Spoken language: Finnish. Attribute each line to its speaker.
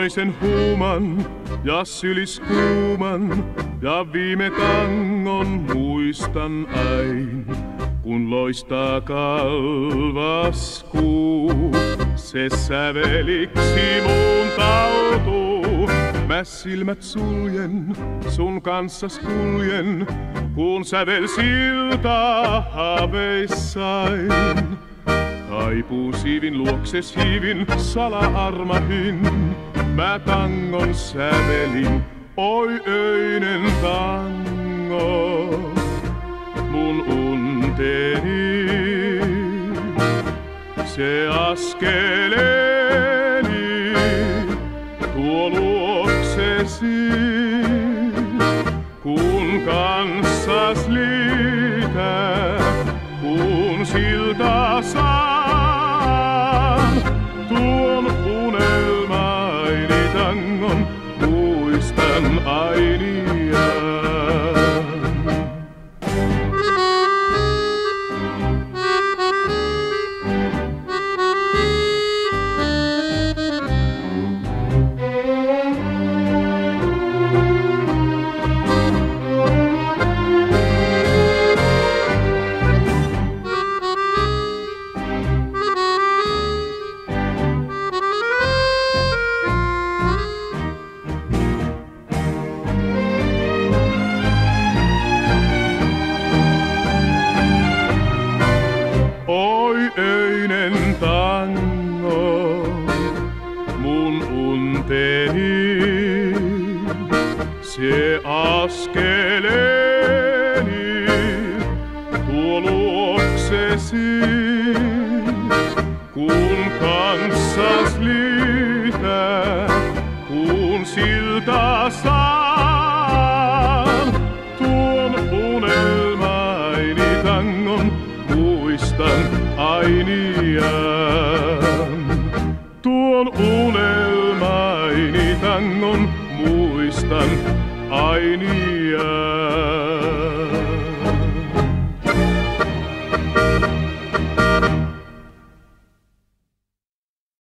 Speaker 1: Viimeisen huuman ja syliskuuman ja viime tangon muistan ain. Kun loistaa kalvas kuu, se säveliksi muuntautuu. Mä silmät suljen, sun kanssas kuljen, kun sävel siltaa haaveissain. Taipuu siivin luokses hiivin sala-armahin, mä tangon sävelin, oi öinen tango, mun unteni. Se askeleeni tuo luoksesi, kun kanssas liitän, kun siltaa saan. Tuon unelmaini tangon muistan ainiaan. Oi öinen tango, mun unteni, se askeleeni tuo luoksesi, kun kanssas liitän, kun siltaa saan. Tuon unelmaini tangon muistan ainiaan. Tuon unelmaini tangon muistan ainiaan.